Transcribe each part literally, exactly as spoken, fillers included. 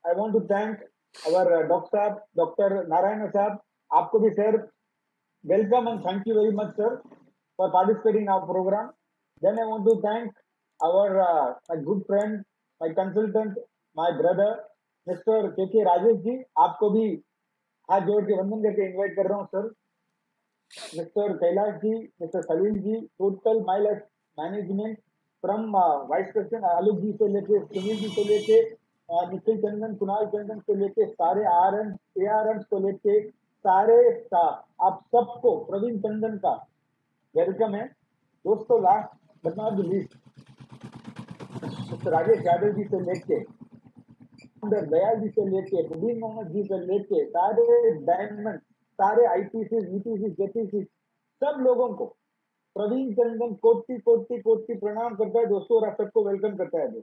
I want to thank our uh, Doctor Saab, Doctor Narayana Saab. आपको भी sir welcome and thank you very much sir for participating in our program. Then I want to thank our uh, my good friend, my consultant, my brother, Mister K K Rajesh जी. आपको भी हाथ जोड़ के वंदन करके invite कर रहा हूँ sir. Mister Kailash ji, mister Salil ji, total my life management from vice president Alok ji से लेके सुनील जी से लेके निखिल चंदन, कुणाल चंदन से लेके सारे R M A R M को लेके सारे स्टाफ, आप सबको प्रवीण चंदन का वेलकम है दोस्तों. Last but not the least mister Rajesh Yadav ji से लेके दयाल जी से लेके प्रवीण मोहम्मद जी से लेके सारे डायमंड, सारे आईपीसी, यूपीसी, जेपीसी, सब लोगों को प्रवीण चंदन कोटि कोटि कोटि प्रणाम करता है दोस्तों, और आप सबको वेलकम करता है दोस्तों.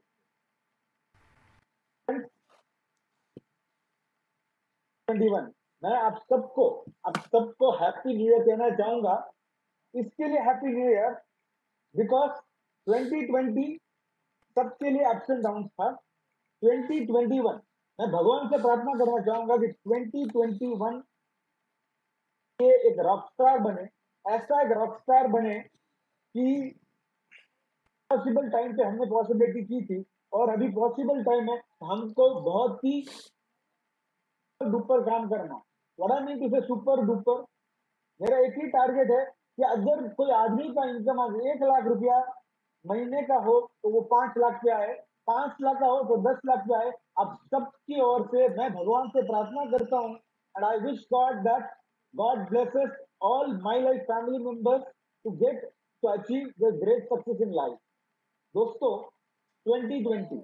मैं आप सबको आप सबको हैप्पी न्यू ईयर कहना चाहूंगा. इसके लिए happy new year because twenty twenty सबके लिए अप्स एंड डाउन था. ट्वेंटी ट्वेंटी वन मैं भगवान से प्रार्थना करना चाहूंगा कि ट्वेंटी ट्वेंटी वन के एक रॉकस्टार बने, ऐसा एक रॉकस्टार बने कि पॉसिबल टाइम पे हमने पॉसिबिलिटी की थी और अभी पॉसिबल टाइम है हमको बहुत ही डुपर काम करना. बड़ा नहीं किसे सुपर डुपर. मेरा एक ही टारगेट है कि अगर कोई आदमी का इनकम आज एक लाख रुपया महीने का हो तो वो पांच लाख पे आए, पांच लाख का हो तो दस लाख पे आए. आप सबकी ओर से मैं भगवान से प्रार्थना करता हूँ and I wish God that God blesses all my life family members to get to achieve the great success in life. दोस्तों ट्वेंटी ट्वेंटी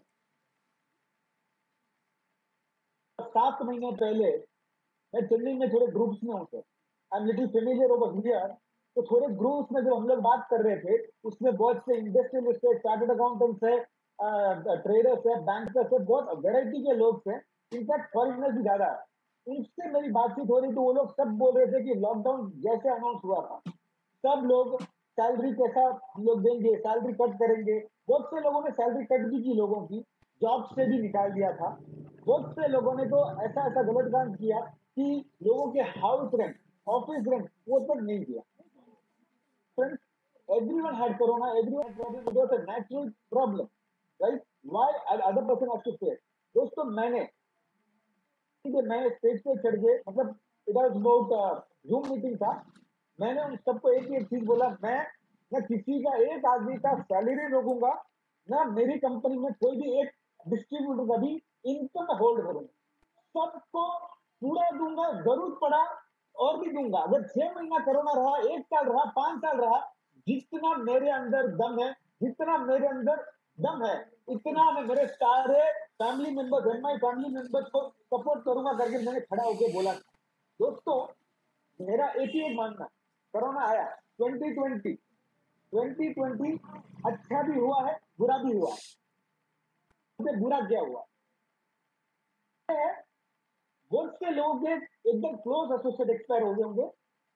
सात महीने पहले मैं चेन्नई में थोड़े ग्रुप्स में हूँ sir. I am little familiar over here. तो थोड़े ग्रुप्स में जो हम लोग बात कर रहे थे उसमें बहुत से इंडस्ट्रियलिस्ट है, चार्टर्ड अकाउंटेंट्स है, ट्रेडर्स है, बैंकर्स है, बहुत वेराइटी के लोग हैं. इनफैक्ट फॉरेनर्स भी ज्यादा है. उनसे मेरी बातचीत हो रही तो वो लोग सब बोल रहे थे कि लॉकडाउन जैसे अनाउंस हुआ था सब लोग सैलरी कैसा हम लोग देंगे, सैलरी कट करेंगे. बहुत से लोगों ने सैलरी कट भी की, लोगों की जॉब से भी निकाल दिया था. बहुत से लोगों ने तो ऐसा ऐसा गलत काम किया कि लोगों के हाउस रेंट, ऑफिस रेंट वो तक नहीं दिया. Friends, everyone had corona, everyone had problem. It was a natural problem, right? Why other person has to face? दोस्तों मैंने मैं स्टेज पे चढ़ गए, मतलब it was about zoom meeting था. मैंने उन सबको एक ही एक चीज बोला, मैं न किसी का एक आदमी का सैलरी रोकूंगा, ना मेरी कंपनी में कोई भी एक डिस्ट्रीब्यूटर का भी इनकम होल्ड करूंगा. सबको पूरा दूंगा, जरूरत पड़ा और भी दूंगा. अगर छह महीना कोरोना रहा, एक साल रहा, पांच साल रहा, जितना मेरे अंदर दम है, जितना मेरे अंदर दम है, इतना मैं मेरे सारे family members and my family members को सपोर्ट करूंगा करके मैंने खड़ा होकर बोला. दोस्तों मेरा एक ही एक मानना, कोरोना आया ट्वेंटी ट्वेंटी ट्वेंटी ट्वेंटी अच्छा भी हुआ है, बुरा भी हुआ है. मुझे बुरा क्या हुआ है, बहुत से लोगों के एकदम क्लोज एसोसिएट एक्सपायर हो गए होंगे,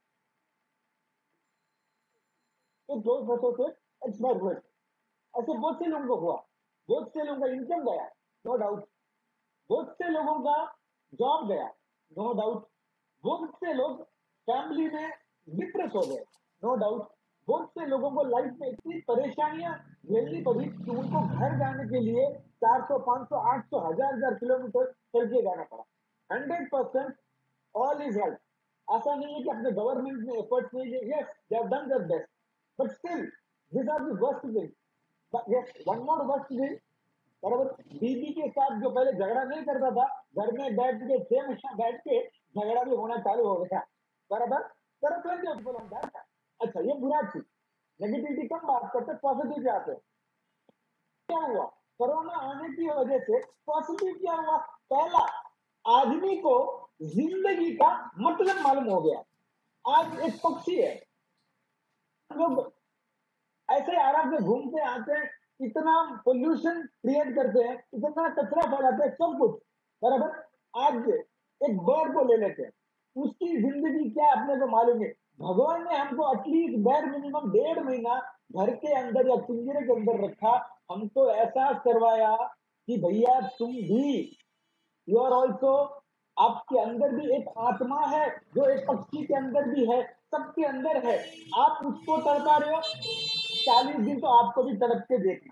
तो क्लोज एसोसिएट एक्सपायर हुए. ऐसे बहुत से लोगों को हुआ, बहुत से लोगों का इनकम गया, नो डाउट. बहुत से लोगों का जॉब गया, नो डाउट. बहुत से लोग फैमिली में डिप्रेस हो गए, नो डाउट. बहुत से लोगों को लाइफ में इतनी परेशानियां झेलनी पड़ी कि उनको घर जाने के लिए चार सौ, पांच सौ, आठ सौ, हजार हजार किलोमीटर चल के जाना पड़ा. Hundred percent all is help. ऐसा नहीं है कि अपने गवर्नमेंट ने एफर्ट्स नहीं किए. Yes, they have done their best, but still this are the worst thing. Yes, one more worst thing, बराबर. बीबी के साथ जो पहले झगड़ा नहीं करता था, घर में बैठ के छह महीना बैठ के झगड़ा भी होना चालू हो गया, बराबर. करो. अच्छा, ये बुरा चीज. नेगेटिविटी कम बात करते, पॉजिटिव पे आते. क्या हुआ कोरोना आने की वजह से? पॉजिटिव क्या हुआ? पहला, आदमी को जिंदगी का मतलब मालूम हो गया. आज एक पक्षी है, लोग ऐसे आराम से घूमते आते हैं, इतना पोल्यूशन क्रिएट करते हैं, इतना कचरा फैलाते हैं, सब कुछ बराबर. आज एक बर्ड को ले लेते हैं, उसकी जिंदगी क्या अपने को मालूम है. भगवान ने हमको एटलीस्ट बैर मिनिमम डेढ़ महीना घर के अंदर या पिंजरे के अंदर रखा, हमको एहसास करवाया कि भैया तुम भी यू आर ऑल्सो, आपके अंदर भी एक आत्मा है जो एक पक्षी के अंदर भी है, सबके अंदर है। आप उसको तड़पा रहे हो, चालीस दिन तो आपको भी तड़प के देखना।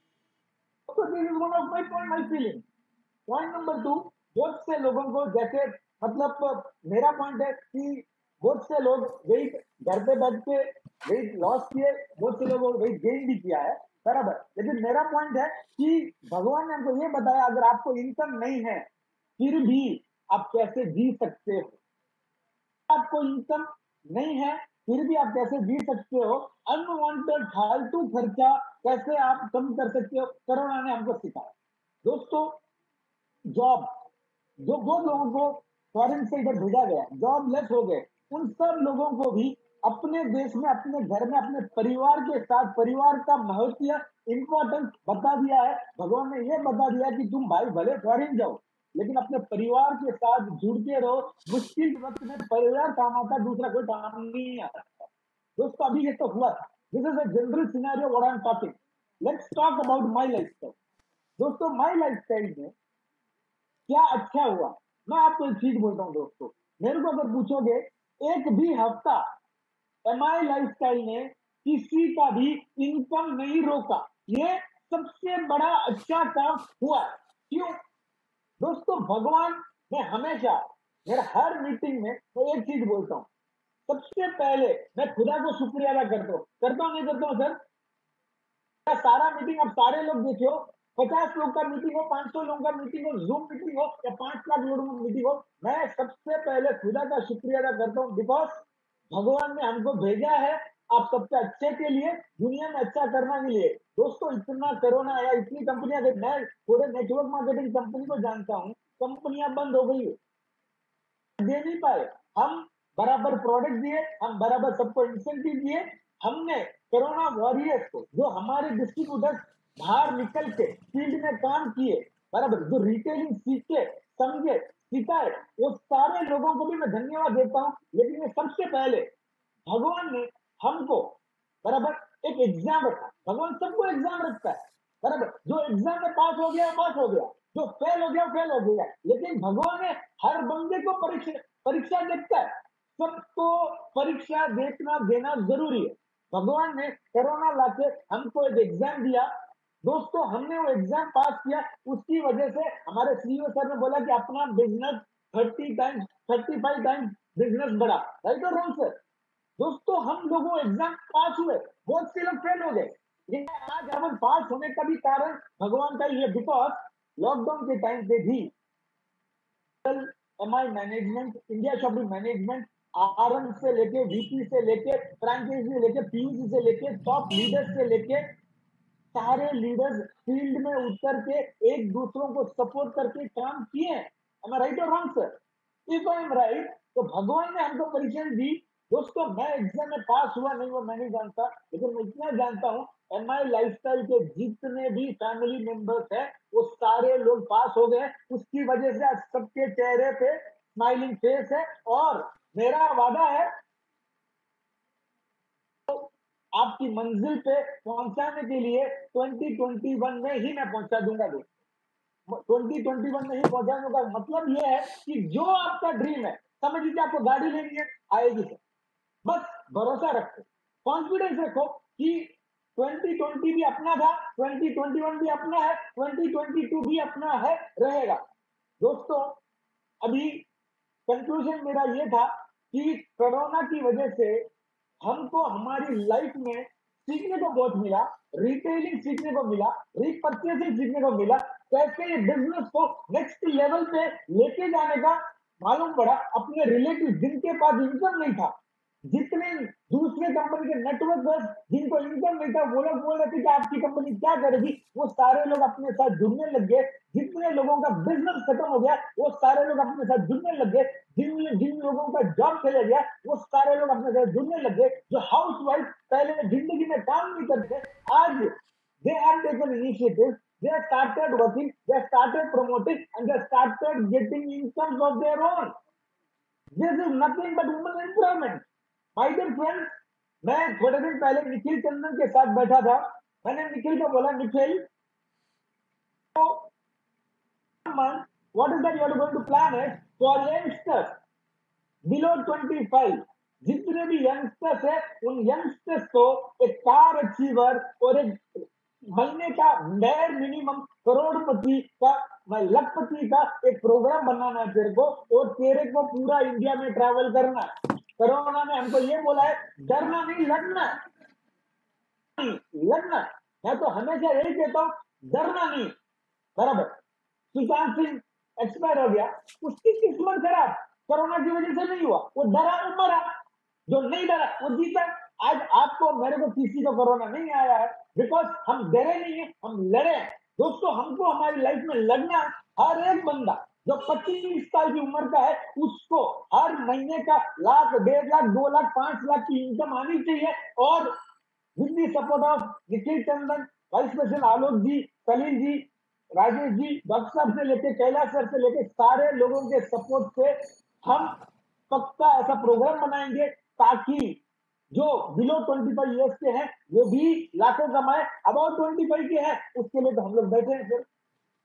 तो this is one of my point, my feeling. Point number two, बहुत से लोगों को जैसे, मतलब मेरा पॉइंट है कि बहुत से लोग वेट घर पे बैठ के वेट लॉस किए, बहुत से लोगों वेट गेन भी किया है, बराबर। लेकिन मेरा पॉइंट है कि भगवान ने हमको ये बताया, अगर आपको इनकम नहीं है फिर भी आप कैसे जी सकते हो। आपको इनकम नहीं है फिर भी आप कैसे जी सकते हो, अनवांटेड फालतू खर्चा कैसे आप कम कर सकते हो, कोरोना ने हमको सिखाया। दोस्तों, जॉब, जो बहुत लोगों को फॉरेन से इधर भेजा गया, जॉबलेस हो गए, उन सब लोगों को भी अपने देश में, अपने घर में, अपने परिवार के साथ परिवार का महत्व, इंपॉर्टेंस बता दिया है। भगवान ने यह बता दिया कि तुम भाई भले फॉरेन जाओ लेकिन अपने परिवार के साथ जुड़ के रहो। मुश्किल वक्त में परिवार काम आता, दूसरा कोई काम नहीं आता। दोस्तों, अभी ये तो हुआ था। This is a general scenario what I am talking. Let's talk about my lifestyle. दोस्तों, माय लाइफस्टाइल में क्या अच्छा हुआ, मैं आपको एक चीज बोलता हूँ दोस्तों। मेरे को अगर पूछोगे, एक भी हफ्ता एमआई लाइफस्टाइल ने किसी का भी इनकम नहीं रोका। ये सबसे बड़ा अच्छा काम हुआ। क्यों? दोस्तों, भगवान ने हमेशा, मेरा हर मीटिंग में मैं एक चीज बोलता हूँ, सबसे पहले मैं खुदा को शुक्रिया अदा करता हूँ। करता हूँ नहीं करता हूँ सर? सारा मीटिंग, अब सारे लोग देखियो, पचास लोग का मीटिंग हो, पांच सौ लोगों का मीटिंग हो, जूम मीटिंग हो या पांच लाख लोगों की मीटिंग हो, मैं सबसे पहले खुदा का शुक्रिया अदा करता हूँ। बिकॉज भगवान ने हमको भेजा है आप सबके अच्छे के लिए, दुनिया में अच्छा करने के लिए। दोस्तों, इतना कोरोना आया, इतनी कंपनियां, मैं पूरे नेटवर्क मार्केटिंग कंपनी को जानता हूँ, कंपनियां बंद हो गई, दे नहीं पाए। हम बराबर प्रोडक्ट दिए, हम बराबर सबको इंसेंटिव दिए। हमने कोरोना वॉरियर्स को, जो हमारे डिस्ट्रीब्यूटर्स बाहर निकल के फील्ड में काम किए, बराबर जो रिटेलिंग सीखे, समझे, सिखाए, वो सारे लोगों को भी मैं धन्यवाद देता हूँ। लेकिन ये सबसे पहले भगवान ने हमको, बराबर एक एग्जाम रखा। भगवान सबको एग्जाम रखता है, बराबर। जो एग्जाम में पास हो गया पास हो गया, जो फेल हो गया फेल हो गया। लेकिन भगवान ने हर बंदे को परीक्षा परीक्षा देखता है, सबको परीक्षा देखना देना जरूरी है। भगवान ने कोरोना लाके हमको एक एग्जाम दिया। दोस्तों, हमने वो एग्जाम पास किया, उसकी वजह से हमारे सीईओ सर ने बोला कि अपना business thirty times thirty five times business बढ़ा। राइट और रॉन्ग सर? दोस्तों, हम लोगों एग्जाम पास हुए, बहुत से लोग फेल हो गए, लेकिन आज हम पास होने का भी कारण भगवान का ही है। बिकॉज लॉकडाउन के टाइम पे भी MI management, India shopping management, RM से लेके, वीपी से लेके, फ्रैंचाइजी से लेके, पीयूसी से लेके, टॉप लीडर्स से लेके, सारे लीडर्स फील्ड में उतर के एक दूसरों को सपोर्ट करके काम किए। एम आई राइट और wrong sir? If I am right, तो भगवान ने हमको परीक्षा दी। दोस्तों, मैं एग्जाम में पास हुआ नहीं वो मैं नहीं जानता, लेकिन मैं इतना जानता हूँ, एमआई लाइफस्टाइल के जितने भी फैमिली मेंबर्स हैं वो सारे लोग पास हो गए। उसकी वजह से आज सबके चेहरे पे स्माइलिंग फेस है। और मेरा वादा है आपकी मंजिल पे पहुंचाने के लिए ट्वेंटी ट्वेंटी वन में ही मैं पहुंचा दूंगा। दोस्तों, ट्वेंटी ट्वेंटी वन में ही पहुंचाने का मतलब ये है कि जो आपका ड्रीम है, समझ लीजिए आपको गाड़ी लेनी है, आएगी सर। बस भरोसा रखो, कॉन्फिडेंस रखो कि ट्वेंटी ट्वेंटी भी अपना था, ट्वेंटी ट्वेंटी वन भी अपना है, ट्वेंटी ट्वेंटी टू भी अपना है, रहेगा। दोस्तों, अभी कंक्लूजन मेरा ये था कि कोरोना की वजह से हमको हमारी लाइफ में सीखने को बहुत मिला, रिटेलिंग सीखने को मिला, रीपरचेसिंग सीखने को मिला, कैसे ये बिजनेस को नेक्स्ट लेवल पे लेके जाने का मालूम पड़ा। अपने रिलेटिव जिनके पास इनकम नहीं था, जितने दूसरे कंपनी के नेटवर्क, जिनको इनकम नहीं था, वो लोग बोल रहे थे कि आपकी कंपनी क्या करेगी, वो सारे लोग अपने साथ जुड़ने लग गए। जितने लोगों का बिजनेस खत्म हो गया वो सारे लोग अपने साथ जुड़ने लग गए। जिन जिन लोगों का जॉब चले गया वो सारे लोग अपने साथ जुड़ने लग गए। जो हाउस वाइफ पहले जिंदगी में काम नहीं करते, आज they have taken initiative, they have started working, they have started promoting, and they have started getting incomes of their own. This is nothing but women empowerment. My dear friends, मैं थोड़े दिन पहले निखिल चंदन के साथ बैठा था। मैंने निखिल को बोला, निखिल, तो What is that you are going to plan it for youngsters below twenty-five? जितने भी यंगस्टर्स है उन यंगस्टर्स को एक कार अचीवर और एक महीने का बेयर मिनिमम करोड़पति का लखपति का एक प्रोग्राम बनाना है तेरे को, और तेरे को पूरा इंडिया में ट्रैवल करना है। कोरोना ने हमको ये बोला है डरना नहीं, लड़ना नहीं, लड़ना। मैं तो हमेशा यही कहता हूँ, डरना नहीं। बराबर। सुशांत सिंह एक्सपायर हो गया, उसकी किस्मत खराब, कोरोना की वजह से नहीं हुआ, वो डरा वो मरा, जो नहीं डरा वो जीता। आज आपको मेरे को किसी को कोरोना नहीं आया है बिकॉज हम डरे नहीं है, हम लड़े हैं। दोस्तों हमको हमारी लाइफ में लड़ना है। हर एक बंदा जो पच्चीस साल की उम्र का है उसको हर महीने का लाख, डेढ़ लाख, दो लाख, पांच लाख की इनकम आनी चाहिए, और with the support of Nikhil Tandon, vice president Alok ji, Salil ji, Rajesh ji, doctor साहब से लेके कैलाश सर से लेके सारे लोगों के सपोर्ट से हम पक्का ऐसा प्रोग्राम बनाएंगे ताकि जो बिलो पच्चीस इयर्स के हैं वो भी लाखों कमाए, अबाउट पच्चीस के हैं उसके लिए तो हम लोग बैठे हैं। फिर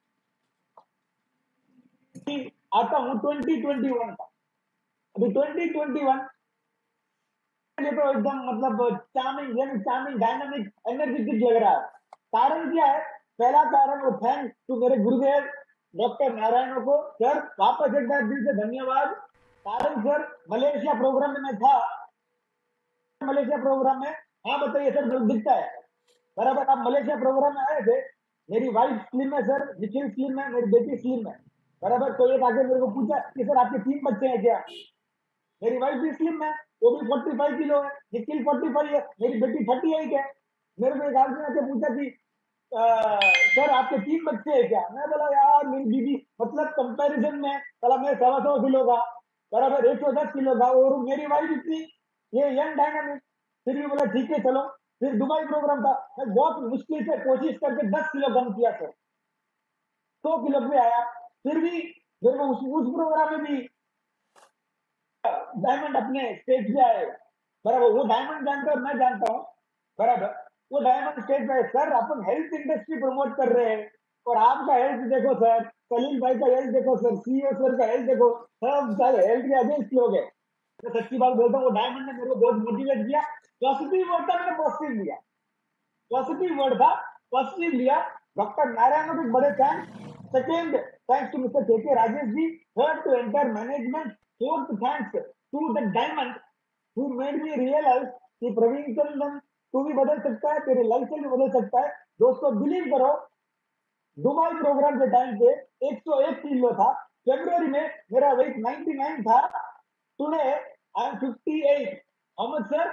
आता हूं ट्वेंटी ट्वेंटी वन का। अभी ट्वेंटी ट्वेंटी वन ये तो एकदम मतलब चार्मिंग यानी चार्मिंग डायनामिक एनर्जेटिक लग रहा है। कारण क्या है? पहला कारण वो थैंक टू मेरे गुरुदेव डॉक्टर नारायण को। सर वापस एक बार दिल से धन्यवाद। कारण सर मलेशिया प्रोग्राम में मैं था, मलेशिया प्रोग्राम में। हाँ बताइए सर, मेरे दिखता है बराबर। आप मलेशिया प्रोग्राम में आए थे, मेरी वाइफ स्लिम है सर, निखिल स्लिम है, मेरी बेटी स्लिम है बराबर। तो एक आगे मेरे को पूछा कि सर आपके तीन बच्चे हैं क्या? मेरी वाइफ भी स्लिम है, वो भी पैंतालीस किलो है, निखिल पैंतालीस है, मेरी बेटी अड़तीस है। मेरे को एक आदमी आके पूछा कि आ, सर आपके तीन बच्चे हैं क्या? मैं बोला यार मेरी बीबी, मतलब कंपैरिजन में बोला मैं सवा सौ किलो का बराबर, एक सौ दस किलो का, और मेरी वाइफ इतनी ये यंग डायनामिक। फिर भी बोला ठीक है चलो। फिर दुबई प्रोग्राम था, मैं बहुत मुश्किल से कोशिश करके दस किलो कम किया सर, सौ किलो पे आया। फिर भी मेरे को उस, उस प्रोग्राम में भी डायमंड अपने स्टेज पे आए बराबर। वो डायमंड जानकर मैं जानता हूँ बराबर। वो डायमंड स्टेज पे, सर अपन हेल्थ इंडस्ट्री प्रमोट कर रहे हैं और आपका हेल्थ देखो सर, सलीम भाई का हेल्थ देखो सर, सीईओ सर का हेल्थ देखो, सब सारे हेल्थ के अगेंस्ट लोग है। मैं सच्ची बात बोलता हूँ, वो डायमंड ने मेरे को बहुत मोटिवेट किया। पॉजिटिव वर्ड था, मैंने पॉजिटिव लिया, पॉजिटिव वर्ड था, पॉजिटिव लिया। डॉक्टर नारायण को भी बड़े thanks. Second thanks to mister K K Rajesh ji. Third to entire management. Fourth thanks to the diamond who made me realize कि प्रवीण चंदन तू भी बदल सकता है, तेरे लाइफ भी बदल सकता है। दोस्तों बिलीव करो, दुबई प्रोग्राम के टाइम पे एक सौ एक किलो था, फरवरी में मेरा वेट निन्यानवे था, टुडे आई एम अट्ठावन। How much sir?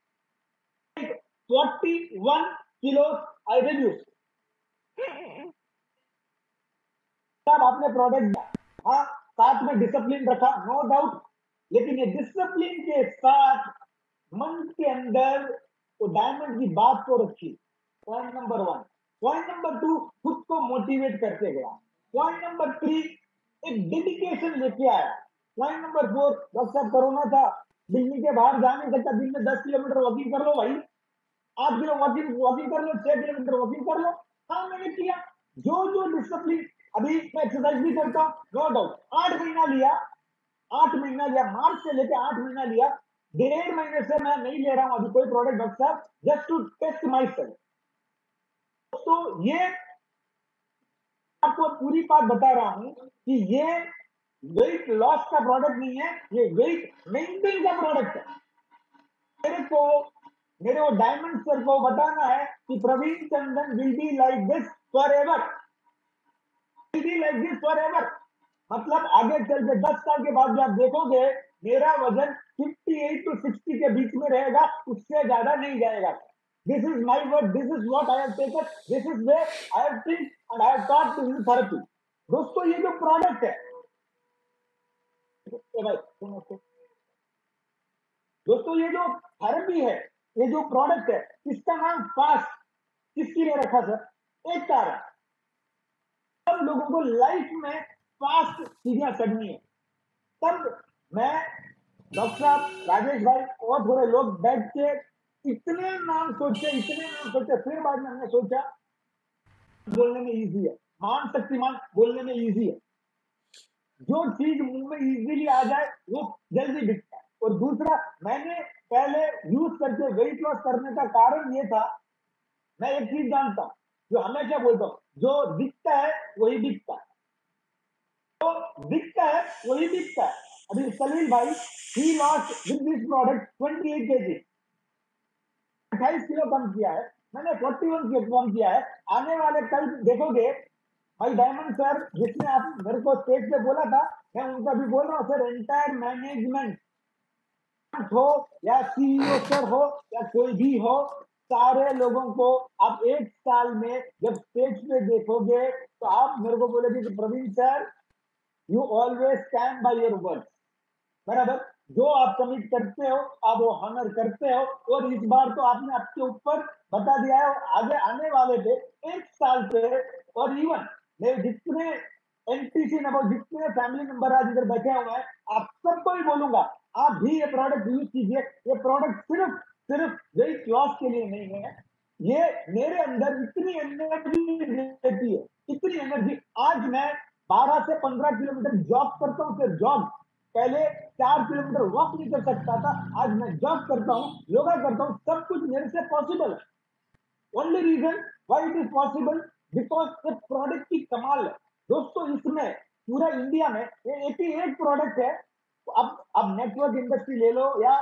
इकतालीस किलो आई रिड्यूस। तब आपने प्रोडक्ट दिया, हाँ साथ में डिसिप्लिन रखा, नो डाउट, लेकिन ये डिसिप्लिन के साथ मन के अंदर वो डायमंड की बात को रखी। Point number one. Point number two, खुद को मोटिवेट करते गया। पॉइंट नंबर थ्री, एक डेडिकेशन लेके आया। पॉइंट नंबर फोर, डॉक्टर साहब कोरोना था, बिल्डिंग के बाहर जा नहीं सकता, दिन में दस किलोमीटर वॉकिंग कर लो भाई, आठ किलो वॉकिंग वॉकिंग कर लो, छह किलोमीटर वॉकिंग कर लो। हाँ मैंने किया, जो जो डिसिप्लिन। अभी मैं एक्सरसाइज भी करता हूँ, नो डाउट। आठ महीना लिया, आठ महीना लिया, मार्च से लेकर आठ महीना लिया। डेढ़ महीने से मैं नहीं ले रहा हूं अभी कोई प्रोडक्ट डॉक्टर साहब, just to test myself. तो ये आपको पूरी बात बता रहा हूं कि ये वेट लॉस का प्रोडक्ट नहीं है, ये वेट मेंटेन का प्रोडक्ट है। मेरे को मेरे वो डायमंड सर को बताना है कि Praveen Chandan will be like this forever, will be like this forever. मतलब आगे चल के दस साल के बाद भी आप देखोगे मेरा वजन अट्ठावन टू साठ के बीच में रहेगा, उससे ज्यादा नहीं जाएगा। This is my word, this is what I have taken, this is where I have think and I have taught to therapy. दोस्तों ये जो प्रोडक्ट है, ए भाई सुनो तो। दोस्तों ये जो थेरेपी है, ये जो प्रोडक्ट है, इसका नाम फास्ट किसके लिए रखा सर? एक कारण, सब लोगों को लाइफ में फास्ट चीजें चढ़नी है। तब मैं, डॉक्टर साहब, राजेश भाई और थोड़े लोग बैठ के इतने नाम सोचे, इतने नाम सोचे, फिर बाद में हमने सोचा बोलने में इजी है, मान शक्तिमान बोलने में इजी है, जो चीज मुंह में इजीली आ जाए वो जल्दी बिकता है। और दूसरा, मैंने पहले यूज करके वेट लॉस करने का कारण ये था, मैं एक चीज जानता हूं, जो हमेशा बोलता हूं, जो दिखता है वही बिकता है, जो दिखता है वही बिकता है। अभी सलील भाई, he lost with this product twenty eight KG, अट्ठाईस किलो कम किया है, मैंने इकतालीस किलो कम किया है। आने वाले कल देखोगे भाई, डायमंड सर जिसने आप मेरे को स्टेज पे बोला था, मैं उनका भी बोल रहा हूँ सर, एंटायर मैनेजमेंट हो या सीईओ सर हो या कोई भी हो, सारे लोगों को आप एक साल में जब स्टेज पे देखोगे तो आप मेरे को बोलोगे कि Praveen sir, you always stand by your words, बराबर। जो आप कमिट करते हो आप वो हॉनर करते हो, और इस बार तो आपने आपके ऊपर बता दिया है, आगे आने वाले थे एक साल पे। और इवन मैं जितने एनटीसी नंबर, जितने फैमिली मेंबर आज इधर बैठे हुए हैं, आप सबको ही बोलूंगा, आप भी ये प्रोडक्ट यूज कीजिए। ये प्रोडक्ट सिर्फ सिर्फ वेट लॉस के लिए नहीं है, ये मेरे अंदर इतनी एनर्जी देती है, इतनी एनर्जी। आज मैं बारह से पंद्रह किलोमीटर जॉग करता हूँ, सिर्फ जॉग। पहले चार किलोमीटर वॉक नहीं कर सकता था, आज मैं जॉग करता हूँ, योगा करता हूँ, सब कुछ मेरे से पॉसिबल है। Only reason why it is possible, because ये प्रोडक्ट की कमाल है दोस्तों। इसमें पूरा इंडिया में ये अठासी प्रोडक्ट है। अब अब नेटवर्क इंडस्ट्री ले लो या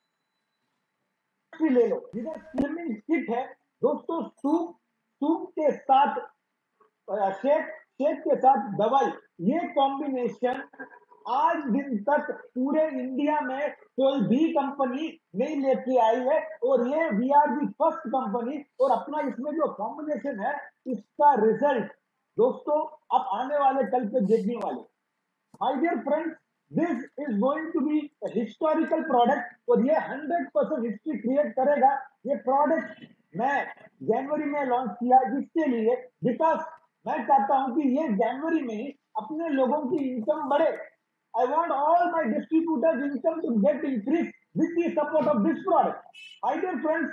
इंडस्ट्री ले लो, जिधर स्लिमिंग किट है दोस्तों, सूप सूप के साथ शेक, शेक के साथ दवाई, ये कॉम्बिनेशन आज दिन तक पूरे इंडिया में कोई भी कंपनी नहीं लेके आई है, और ये we are the first company. और अपना इसमें जो कॉम्बिनेशन है, इसका रिजल्ट दोस्तों आप आने वाले कल पे देखने वाले। My dear friends, this is going to be historical product, और ये हंड्रेड परसेंट हिस्ट्री क्रिएट करेगा। ये प्रोडक्ट मैं जनवरी में लॉन्च किया, जिसके लिए, बिकॉज मैं चाहता हूं कि ये जनवरी में ही अपने लोगों की इनकम बढ़े। I want all my distributors' income to get increased with the support of this product. My dear friends,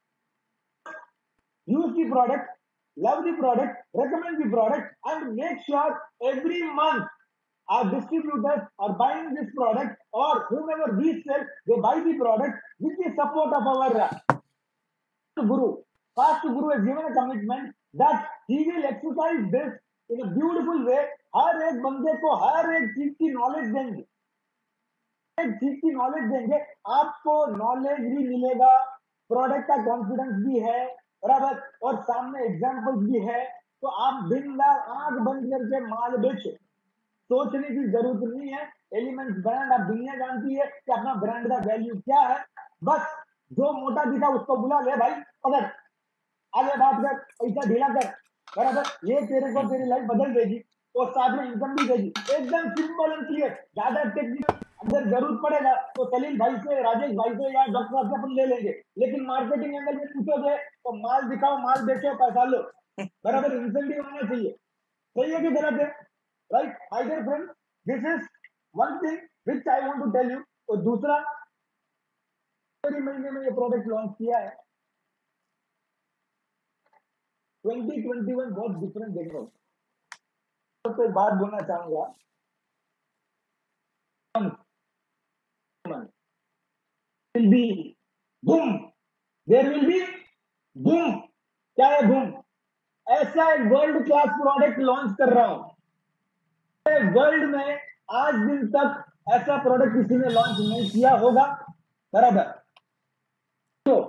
use the product, love the product, recommend the product, and make sure every month our distributors are buying this product, or whomever we sell, they buy the product with the support of our uh, Guru. Fast Guru has given a commitment that he will exercise this in a beautiful way. हर एक बंदे को हर एक चीज की knowledge देंगे, एक चीज की नॉलेज देंगे, आपको नॉलेज भी मिलेगा, प्रोडक्ट का कॉन्फिडेंस भी है, बराबर, और सामने एग्जांपल्स भी है। तो आप बिंदास आंख बंद करके माल बेचो, सोचने की जरूरत नहीं है। एलिमेंट्स ब्रांड, आप दुनिया जानती है कि अपना ब्रांड का वैल्यू क्या है। बस जो मोटा दिखा उसको बुला ले भाई, पकड़, आगे बात कर, पैसा ढीला कर, बराबर। ये तेरे को तेरी लाइफ बदल देगी और साथ में इनकम भी देगी। एकदम सिंपल एंड क्लियर, ज्यादा टेक्निक अगर जरूरत पड़ेगा तो सलील भाई से, राजेश भाई से या डॉक्टर साहब से अपन ले लेंगे, लेकिन मार्केटिंग एंगल में पूछोगे तो माल दिखाओ, माल बेचो, पैसा लो, बराबर। इंसेंटिव होना चाहिए, सही है कि गलत है? Right my dear friend, this is one thing which I want to tell you. और दूसरा, फरवरी महीने में ये प्रोडक्ट लॉन्च किया है। ट्वेंटी ट्वेंटी वन बहुत डिफरेंट देख रहा हूँ। तो एक बात बोलना चाहूंगा, will be boom, there will be boom। क्या है boom? ऐसा एक वर्ल्ड क्लास प्रोडक्ट लॉन्च कर रहा हूं, वर्ल्ड में आज दिन तक ऐसा प्रोडक्ट किसी ने लॉन्च नहीं किया होगा, बराबर। तो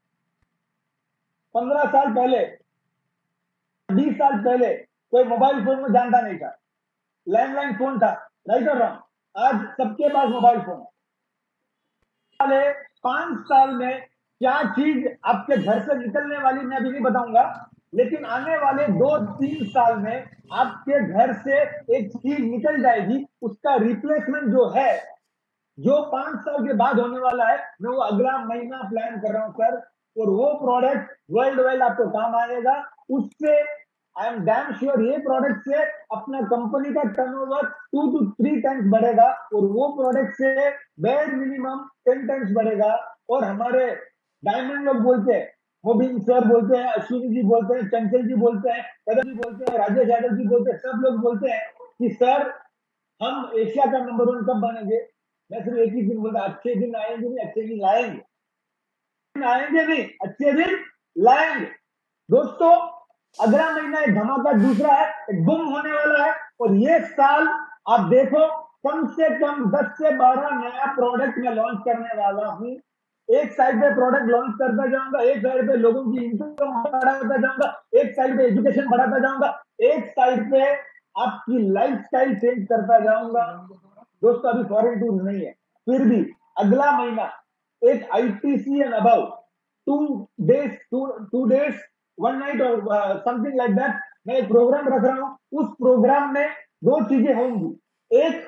पंद्रह साल पहले, बीस साल पहले कोई मोबाइल फोन में जानता नहीं था, लैंडलाइन फोन था, राइट और रॉन्ग? आज सबके पास मोबाइल फोन है। वाले पांच साल में क्या चीज आपके घर से निकलने वाली मैं अभी नहीं बताऊंगा, लेकिन आने वाले दो तीन साल में आपके घर से एक चीज निकल जाएगी, उसका रिप्लेसमेंट जो है, जो पांच साल के बाद होने वाला है, मैं वो अगला महीना प्लान कर रहा हूं सर। और वो प्रोडक्ट वर्ल्ड वाइड आपको काम आएगा। उससे आई एम डैम श्योर ये प्रोडक्ट से अपना कंपनी का turnover two to three times बढ़ेगा, और वो प्रोडक्ट से बेड मिनिमम टेन टाइम्स बढ़ेगा। और हमारे डायमंड लोग बोलते हैं, मोबिन सर बोलते हैं, अश्विनी जी बोलते हैं, चंचल जी बोलते हैं, कदम जी बोलते हैं, राजेश यादव जी बोलते हैं, सब लोग बोलते हैं कि सर हम एशिया का नंबर वन कब बनेंगे? मैं सिर्फ एक ही दिन बोलता, अच्छे दिन आएंगे नहीं, अच्छे दिन लाएंगे, आएंगे नहीं, अच्छे दिन लाएंगे। दोस्तों, अगला महीना एक धमाका दूसरा है, एक बुम होने वाला है, और ये साल आप देखो कम से कम दस से बारह नया प्रोडक्ट मैं लॉन्च करने वाला हूं। एक साइड पे प्रोडक्ट लॉन्च करता जाऊंगा, एक साइड पे लोगों की इनकम बढ़ाता जाऊंगा, एक साइड पे एजुकेशन बढ़ाता जाऊंगा, एक साइड पे आपकी लाइफस्टाइल चेंज करता जाऊंगा। दोस्तों, अभी फॉरेन टूर नहीं है, फिर भी अगला महीना एक ITC and about two days to two days one night और समथिंग लाइक दैट मैं एक प्रोग्राम रख रहा हूं। उस प्रोग्राम में दो चीजें होंगी। एक,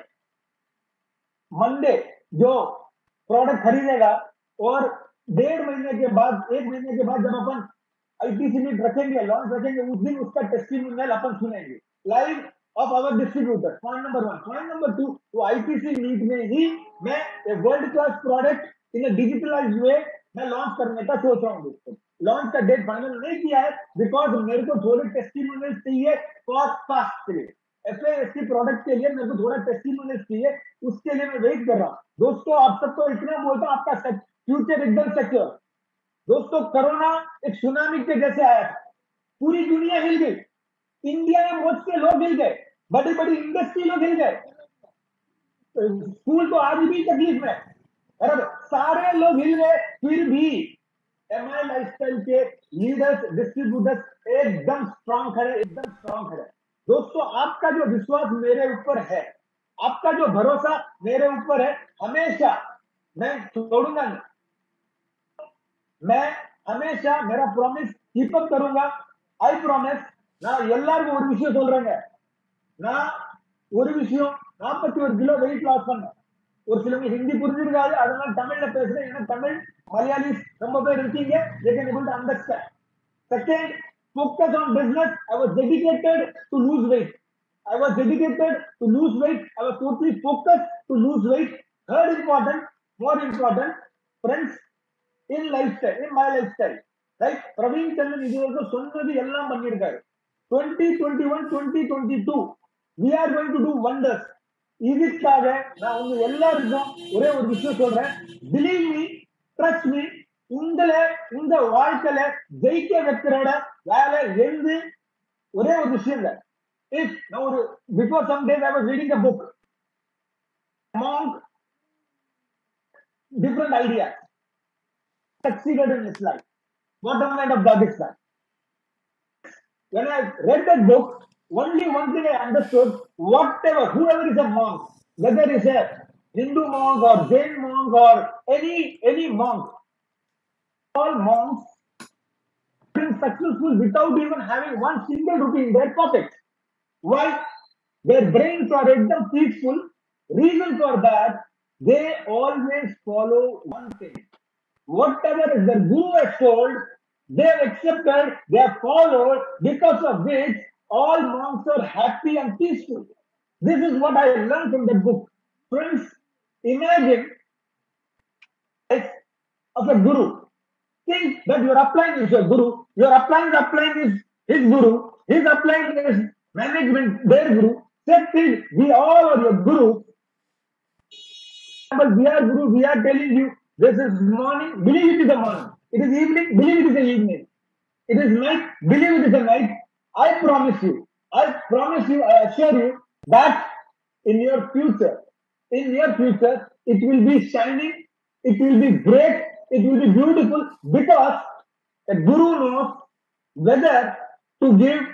मंडे जो प्रोडक्ट खरीदेगा, और डेढ़ महीने के बाद, एक महीने के बाद जब अपन आईटीसी मीट रखेंगे, लॉन्च रखेंगे, उस दिन उसका टेस्टिमोनियल अपन सुनेंगे live of our distributor. Point number one. Point number two, वो आईटीसी मीट में ही मैं world class product in a digitalized way मैं लॉन्च करने का सोच रहा हूँ। दोस्तों, लॉन्च का डेट फाइनल नहीं किया है, बिकॉज मेरे को थोड़े टेस्टिमोनियल चाहिए फॉर फास्ट के लिए, एफएएससी प्रोडक्ट के लिए मेरे को थोड़ा टेस्टिमोनियल चाहिए, उसके लिए मैं वेट कर रहा हूँ। दोस्तों, आप सबको इतना बोलता हूँ, आपका फ्यूचर एकदम सिक्योर। दोस्तों, कोरोना एक सुनामी के जैसे आया था, पूरी दुनिया हिल गई, इंडिया में बहुत से लोग हिल गए, बड़ी बड़ी इंडस्ट्री लोग हिल गए, स्कूल तो आज भी तकलीफ में, अरे सारे लोग हिल गए, फिर भी एमआई लाइफस्टाइल के लीडर्स, डिस्ट्रीब्यूटर्स एकदम स्ट्रांग खड़े, एकदम स्ट्रांग खड़े। दोस्तों, आपका जो विश्वास मेरे ऊपर है, आपका जो भरोसा मेरे ऊपर है, हमेशा मैं छोड़ूंगा नहीं, मैं हमेशा मेरा प्रॉमिस कीप अप करूंगा। आई प्रॉमिस நான் எல்லாருக்கும் ஒரு விஷயம் சொல்றேங்க, நான் ஒரு விஷயம் நாற்பத்தி ஒரு கிலோ வெயிட் லாஸ் பண்ணேன். ஒரு சிலவங்க ஹிந்தி புரிஞ்சிருக்காது, அதனால தமிழ்ல பேசுறேன், ஏன்னா தமிழ் மலையாளி ரொம்ப பேர் இருக்கீங்க, they can able to understand. Second, focus on business. I was dedicated to lose weight. I was dedicated to lose weight. I was totally focused to lose weight. Third important, more important, friends, in lifestyle, in my lifestyle, right? Praveen சந்திரன் இதுவரைக்கும் சொன்னது எல்லாம் பண்ணியிருக்காரு. twenty twenty-one twenty twenty-two we are going to do wonders. இதுக்காக நான் உங்க எல்லாருக்கும் ஒரே ஒரு விஷயம் சொல்றேன், believe me, trust me. உங்களை இந்த வாழ்க்கையில ஜெயிக்க வைக்கிறோட வேலை எழுந்து ஒரே ஒரு விஷயம் இல்ல. இஃப் நான் ஒரு before some days I was reading a book, monk, different ideas, succeeded in his life. What kind of dog is that? When I read that book, only one thing I understood, whatever, whoever is a monk, whether it's a Hindu monk or Jain monk or any any monk, all monks been successful without even having one single rupee in their pocket. Why? Their brains are एकदम peaceful. Reason for that, they always follow one thing. Whatever their guru has told, they have accepted, they have followed, because of which all monks are happy and peaceful. This is what I learned from the book. Friends, imagine of a guru. Think that you are applying is your guru, you are applying, applying is his guru, his applying is management, their guru. Set it, we all are your guru. But we are guru, we are telling you, this is morning, believe it is a morning. It is evening, believe it is a evening. It is night, believe it is a night. I promise you, I promise you, I assure you that in your future, in your future, it will be shining, it will be great, it will be beautiful, because a guru knows whether to give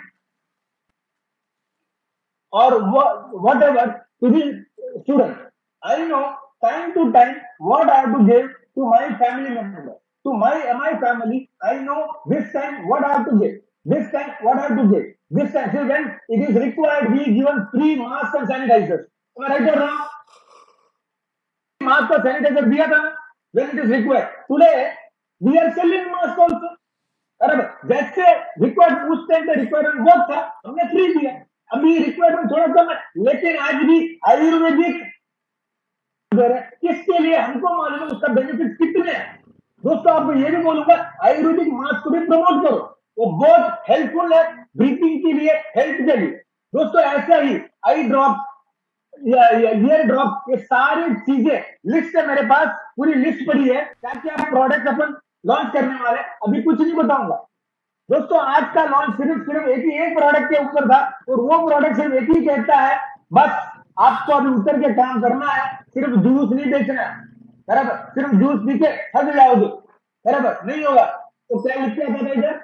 or whatever to the student. I know time to time what I have to give to my family members. To my my family, I know this time what I have to give. This time what I have to give. This time, so when it is required, we given free masks and sanitizers. Am I right or wrong? Mask or sanitizer दिया था when it is required. Today we are selling mask also. अरे जैसे required उस time पे requirement बहुत था, हमने free दिया. अभी requirement थोड़ा कम है, लेकिन आज भी आयुर्वेदिक किसके लिए हमको मालूम है, उसका बेनिफिट कितने हैं. दोस्तों, आपको ये भी बोलूंगा, आयुर्वेदिक मास्क को भी प्रमोट करो, वो बहुत हेल्पफुल है ब्रीथिंग के लिए, हेल्थ के लिए. दोस्तों, ऐसा ही आई ड्रॉप ईयर ड्रॉप, ये सारी चीजें लिस्ट है मेरे पास, पूरी लिस्ट पड़ी है क्या क्या प्रोडक्ट अपन लॉन्च करने वाले। अभी कुछ नहीं बताऊंगा दोस्तों, आज का लॉन्च सिर्फ सिर्फ एक ही एक प्रोडक्ट के ऊपर था, और वो प्रोडक्ट सिर्फ एक ही कहता है, बस आपको अभी उतर के काम करना है, सिर्फ जूस नहीं बेचना है, बराबर। सिर्फ जूस पी के थक जाओगे, बराबर नहीं होगा। तो क्या लिख के आता था इधर,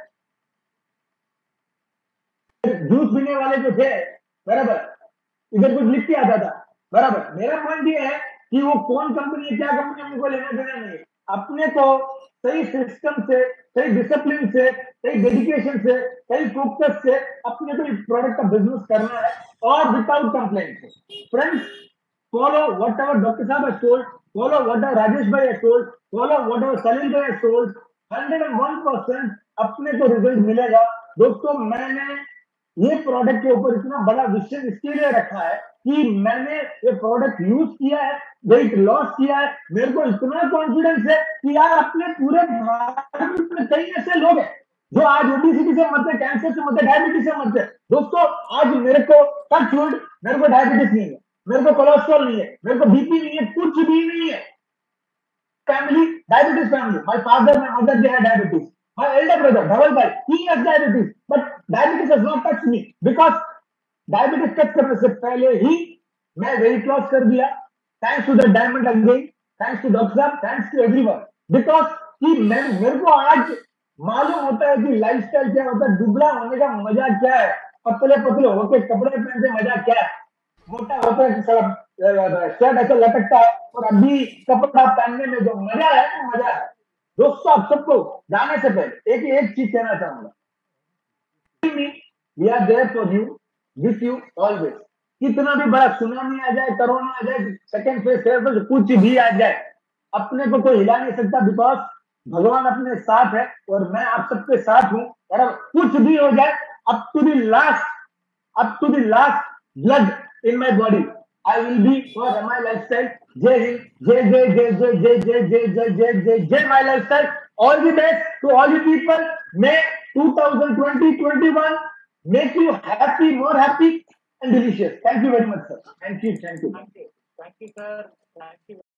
जूस पीने वाले जो थे, बराबर, इधर कुछ लिख के आता था, बराबर। मेरा पॉइंट ये है कि वो कौन कंपनी है, क्या कंपनी है, उनको लेना देना नहीं है। अपने को सही सिस्टम से, सही डिसिप्लिन से, सही डेडिकेशन से, सही फोकस से अपने को इस प्रोडक्ट का बिजनेस करना है, और without complaint. Friends, follow whatever doctor साहब has told, follow whatever Rajesh भाई has told, follow whatever Salil भाई has told, hundred and one percent अपने को रिजल्ट मिलेगा। दोस्तों, मैंने ये प्रोडक्ट के ऊपर इतना बड़ा विषय इसके लिए रखा है कि मैंने ये प्रोडक्ट यूज किया है, वेट लॉस किया है, मेरे को इतना कॉन्फिडेंस है कि यार अपने पूरे भारत में कई ऐसे लोग हैं जो आज ओबेसिटी से मरते, कैंसर से मरते, डायबिटीज से मरते। दोस्तों, आज मेरे को टच वुड, मेरे को डायबिटीज नहीं है, मेरे को कोलेस्ट्रॉल नहीं है, मेरे को बीपी नहीं है, कुछ भी नहीं है। Family diabetes family, my father, my mother, they have diabetes. My elder brother, Dhaval bhai, he has diabetes, but diabetes has not touched me because diabetes touch करने से पहले ही मैं वेट लॉस कर दिया, thanks to the diamond again, thanks to doctor साहब, thanks to everyone, because कि मैं मेरे को आज मालूम होता है कि लाइफस्टाइल क्या होता है, दुबला होने का मजा क्या है, पतले पतले होके कपड़े पहनते मजा क्या है, मोटा होता है शर्ट ऐसा लटकता है, और अभी कपड़ा पहनने में जो मजा है वो मजा है। दोस्तों, आप सबको जाने से पहले एक एक चीज कहना चाहूंगा, we are there for you, with you always. कितना भी बड़ा सुनामी आ जाए, कोरोना आ जाए, सेकंड फेज, थर्ड फेज, कुछ भी आ जाए, अपने को कोई हिला नहीं सकता, बिकॉज भगवान अपने साथ है और मैं आप सबके साथ हूं। और कुछ भी हो जाए, up to the last, up to the last blood in my body, I will be for my lifestyle. Jai Hind, Jai Jai Jai Jai Jai Jai Jai Jai Jai Jai Jai my lifestyle. All the best to all you people. May twenty twenty twenty-one make you happy, more happy and delicious. Thank you very much, sir. Thank you, thank you. Thank you. Thank you, sir. Thank you.